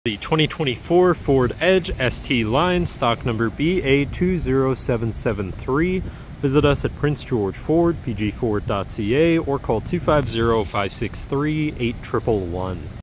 The 2024 Ford Edge ST line, stock number BA20773. Visit us at Prince George Ford, pgford.ca, or call 250-563-8111.